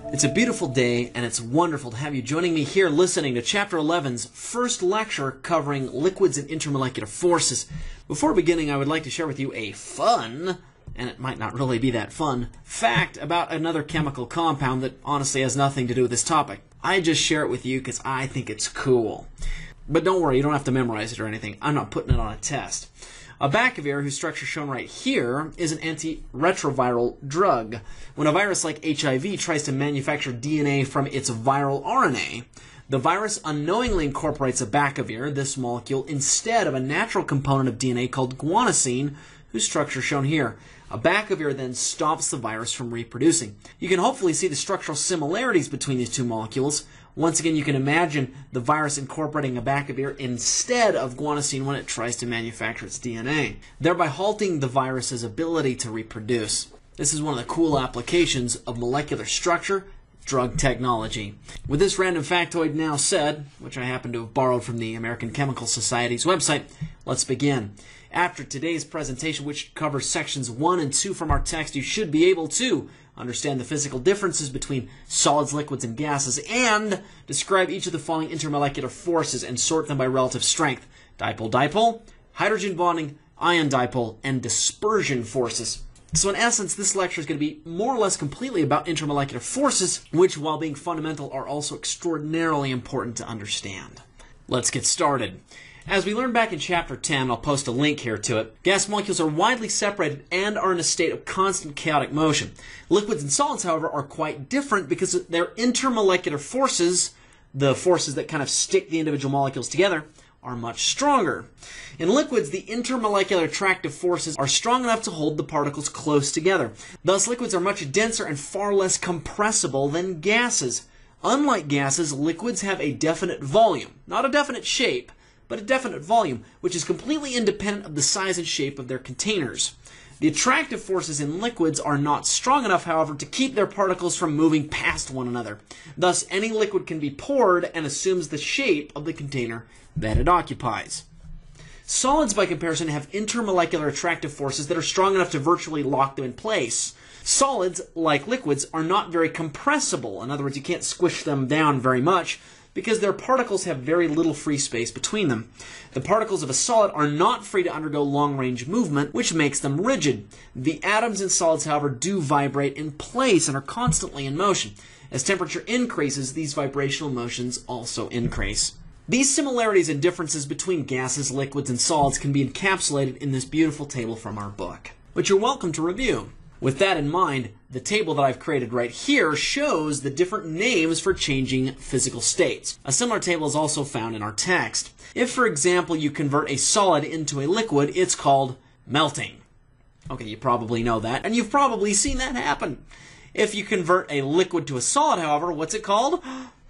It's a beautiful day, and it's wonderful to have you joining me here listening to Chapter 11's first lecture covering liquids and intermolecular forces. Before beginning, I would like to share with you a fun, and it might not really be that fun, fact about another chemical compound that honestly has nothing to do with this topic. I just share it with you because I think it's cool. But don't worry, you don't have to memorize it or anything. I'm not putting it on a test. Abacavir, whose structure is shown right here, is an antiretroviral drug. When a virus like HIV tries to manufacture DNA from its viral RNA, the virus unknowingly incorporates abacavir, this molecule, instead of a natural component of DNA called guanosine, whose structure is shown here. Abacavir then stops the virus from reproducing. You can hopefully see the structural similarities between these two molecules. Once again, you can imagine the virus incorporating abacavir instead of guanosine when it tries to manufacture its DNA, thereby halting the virus's ability to reproduce. This is one of the cool applications of molecular structure drug technology. With this random factoid now said, which I happen to have borrowed from the American Chemical Society's website, let's begin. After today's presentation, which covers sections 1 and 2 from our text, you should be able to understand the physical differences between solids, liquids, and gases, and describe each of the following intermolecular forces and sort them by relative strength: dipole-dipole, hydrogen bonding, ion dipole, and dispersion forces. So in essence, this lecture is going to be more or less completely about intermolecular forces, which, while being fundamental, are also extraordinarily important to understand. Let's get started. As we learned back in Chapter 10, I'll post a link here to it, gas molecules are widely separated and are in a state of constant chaotic motion. Liquids and solids, however, are quite different because their intermolecular forces, the forces that kind of stick the individual molecules together, are much stronger. In liquids, the intermolecular attractive forces are strong enough to hold the particles close together. Thus, liquids are much denser and far less compressible than gases. Unlike gases, liquids have a definite volume, not a definite shape, but a definite volume, which is completely independent of the size and shape of their containers. The attractive forces in liquids are not strong enough, however, to keep their particles from moving past one another. Thus, any liquid can be poured and assumes the shape of the container that it occupies. Solids, by comparison, have intermolecular attractive forces that are strong enough to virtually lock them in place. Solids, like liquids, are not very compressible. In other words, you can't squish them down very much, because their particles have very little free space between them. The particles of a solid are not free to undergo long-range movement, which makes them rigid. The atoms in solids, however, do vibrate in place and are constantly in motion. As temperature increases, these vibrational motions also increase. These similarities and differences between gases, liquids, and solids can be encapsulated in this beautiful table from our book, which you're welcome to review. With that in mind, the table that I've created right here shows the different names for changing physical states. A similar table is also found in our text. If, for example, you convert a solid into a liquid, it's called melting. Okay, you probably know that, and you've probably seen that happen. If you convert a liquid to a solid, however, what's it called?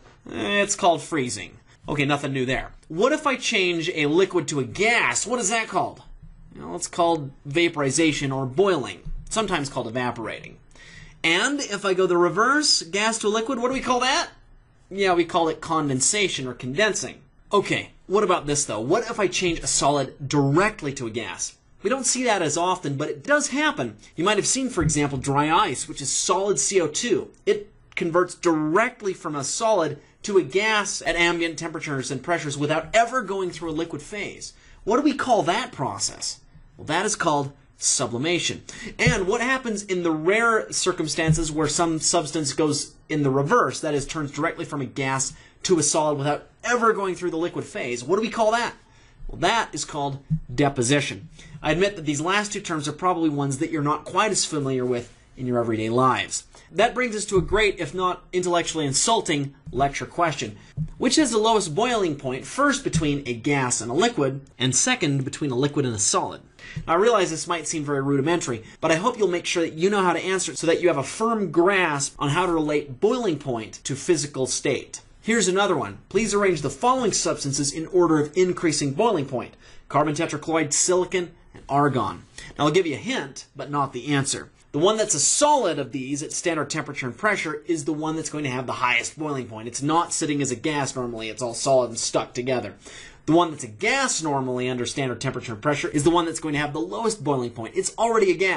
It's called freezing. Okay, nothing new there. What if I change a liquid to a gas? What is that called? Well, it's called vaporization or boiling, sometimes called evaporating. And if I go the reverse, gas to a liquid, what do we call that? Yeah, we call it condensation or condensing. Okay, what about this though? What if I change a solid directly to a gas? We don't see that as often, but it does happen. You might have seen, for example, dry ice, which is solid CO2. It converts directly from a solid to a gas at ambient temperatures and pressures without ever going through a liquid phase. What do we call that process? Well, that is called sublimation. And what happens in the rare circumstances where some substance goes in the reverse, that is, turns directly from a gas to a solid without ever going through the liquid phase, what do we call that? Well, that is called deposition. I admit that these last two terms are probably ones that you're not quite as familiar with in your everyday lives. That brings us to a great, if not intellectually insulting, lecture question. Which is the lowest boiling point, first between a gas and a liquid, and second between a liquid and a solid? Now, I realize this might seem very rudimentary, but I hope you'll make sure that you know how to answer it so that you have a firm grasp on how to relate boiling point to physical state. Here's another one. Please arrange the following substances in order of increasing boiling point: carbon tetrachloride, silicon, and argon. Now, I'll give you a hint, but not the answer. The one that's a solid of these at standard temperature and pressure is the one that's going to have the highest boiling point. It's not sitting as a gas normally. It's all solid and stuck together. The one that's a gas normally under standard temperature and pressure is the one that's going to have the lowest boiling point. It's already a gas,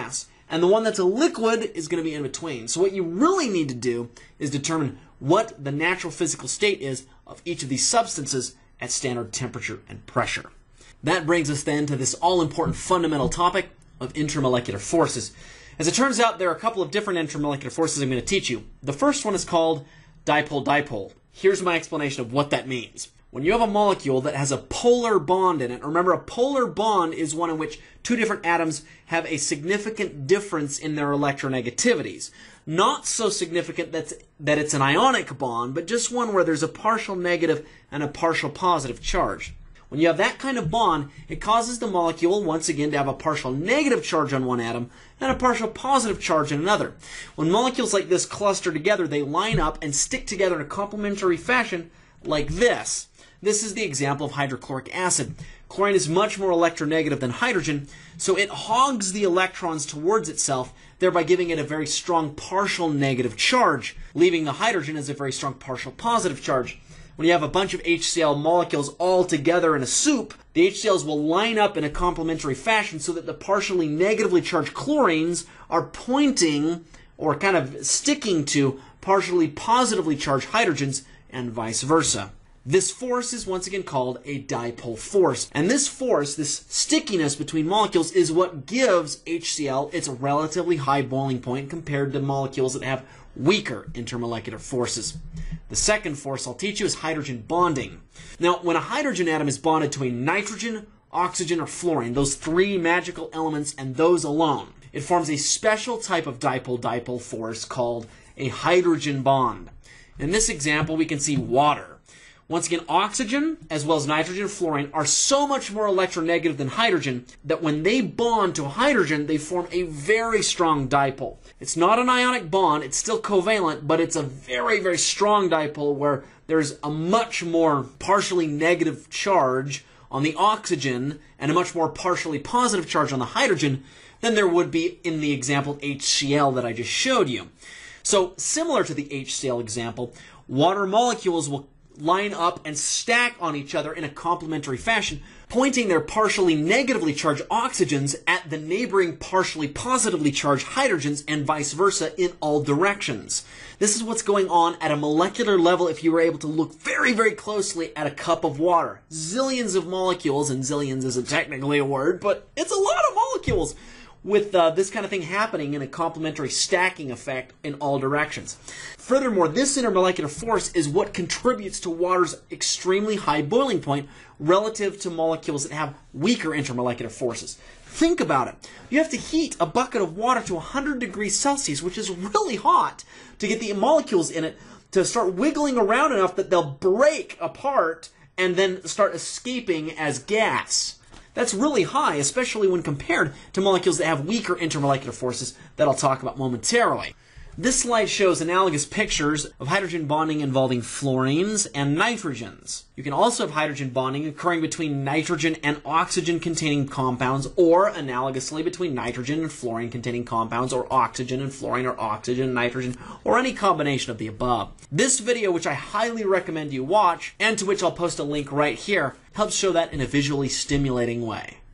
and the one that's a liquid is going to be in between. So what you really need to do is determine what the natural physical state is of each of these substances at standard temperature and pressure. That brings us then to this all-important fundamental topic of intermolecular forces. As it turns out, there are a couple of different intermolecular forces I'm going to teach you. The first one is called dipole-dipole. Here's my explanation of what that means. When you have a molecule that has a polar bond in it, remember a polar bond is one in which two different atoms have a significant difference in their electronegativities. Not so significant that it's an ionic bond, but just one where there's a partial negative and a partial positive charge. When you have that kind of bond, it causes the molecule, once again, to have a partial negative charge on one atom and a partial positive charge on another. When molecules like this cluster together, they line up and stick together in a complementary fashion like this. This is the example of hydrochloric acid. Chlorine is much more electronegative than hydrogen, so it hogs the electrons towards itself, thereby giving it a very strong partial negative charge, leaving the hydrogen as a very strong partial positive charge. When you have a bunch of HCl molecules all together in a soup, the HCl's will line up in a complementary fashion so that the partially negatively charged chlorines are pointing or kind of sticking to partially positively charged hydrogens and vice versa. This force is once again called a dipole force. And this force, this stickiness between molecules, is what gives HCl its relatively high boiling point compared to molecules that have weaker intermolecular forces. The second force I'll teach you is hydrogen bonding. Now, when a hydrogen atom is bonded to a nitrogen, oxygen, or fluorine, those three magical elements and those alone, it forms a special type of dipole-dipole force called a hydrogen bond. In this example, we can see water. Once again, oxygen, as well as nitrogen and fluorine, are so much more electronegative than hydrogen that when they bond to hydrogen, they form a very strong dipole. It's not an ionic bond, it's still covalent, but it's a very, very strong dipole where there's a much more partially negative charge on the oxygen and a much more partially positive charge on the hydrogen than there would be in the example HCl that I just showed you. So, similar to the HCl example, water molecules will line up and stack on each other in a complementary fashion, pointing their partially negatively charged oxygens at the neighboring partially positively charged hydrogens and vice versa in all directions. This is what's going on at a molecular level if you were able to look very, very closely at a cup of water. Zillions of molecules, and zillions isn't technically a word, but it's a lot of molecules with this kind of thing happening in a complementary stacking effect in all directions. Furthermore, this intermolecular force is what contributes to water's extremely high boiling point relative to molecules that have weaker intermolecular forces. Think about it. You have to heat a bucket of water to 100 degrees Celsius, which is really hot, to get the molecules in it to start wiggling around enough that they'll break apart and then start escaping as gas. That's really high, especially when compared to molecules that have weaker intermolecular forces that I'll talk about momentarily. This slide shows analogous pictures of hydrogen bonding involving fluorines and nitrogens. You can also have hydrogen bonding occurring between nitrogen and oxygen-containing compounds, or analogously between nitrogen and fluorine-containing compounds, or oxygen and fluorine, or oxygen and nitrogen, or any combination of the above. This video, which I highly recommend you watch, and to which I'll post a link right here, helps show that in a visually stimulating way.